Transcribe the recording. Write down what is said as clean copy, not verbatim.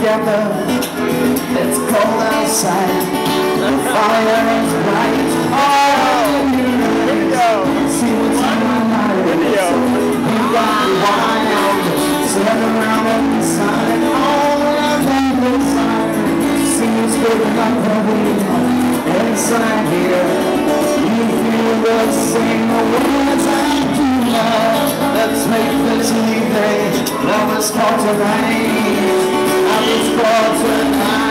together. It's cold outside, the fire is bright. Oh, video. See what's on my mind. Video. You got wild, turn around inside. All around inside. See what's going on inside here. You feel the same words I do now. Let's make this evening love is called tonight. I was born tonight.